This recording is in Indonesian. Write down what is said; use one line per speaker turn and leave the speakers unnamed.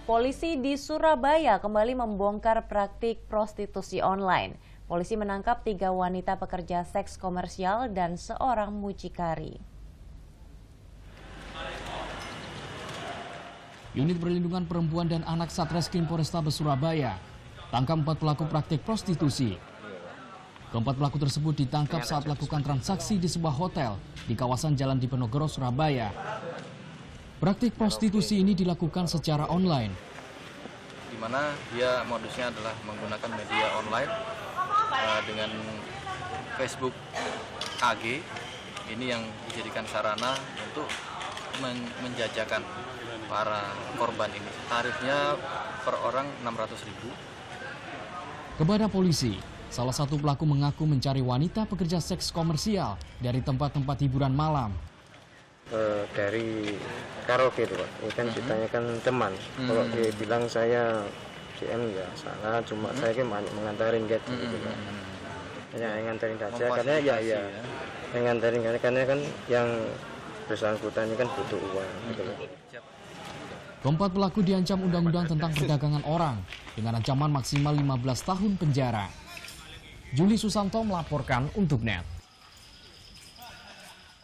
Polisi di Surabaya kembali membongkar praktik prostitusi online. Polisi menangkap 3 wanita pekerja seks komersial dan seorang mucikari.
Unit Perlindungan Perempuan dan Anak Satreskrim Polrestabes Surabaya tangkap 4 pelaku praktik prostitusi. Keempat pelaku tersebut ditangkap saat melakukan transaksi di sebuah hotel di kawasan Jalan Diponegoro, Surabaya. Praktik prostitusi ini dilakukan secara online,
di mana dia modusnya adalah menggunakan media online dengan Facebook AG. Ini yang dijadikan sarana untuk menjajakan para korban ini. Tarifnya per orang 600.000.
Kepada polisi, salah satu pelaku mengaku mencari wanita pekerja seks komersial dari tempat-tempat hiburan malam.
Dari karaoke itu Pak, ini kan ditanyakan teman. Kalau dia bilang saya CM ya salah, cuma saya kan mengantarin gitu Pak. Hanya nganterin saja, karena ya nganterin karena kan yang bersangkutan ini kan butuh uang gitu loh.
Keempat pelaku diancam Undang-Undang tentang Perdagangan Orang dengan ancaman maksimal 15 tahun penjara. Juli Susanto melaporkan untuk NET.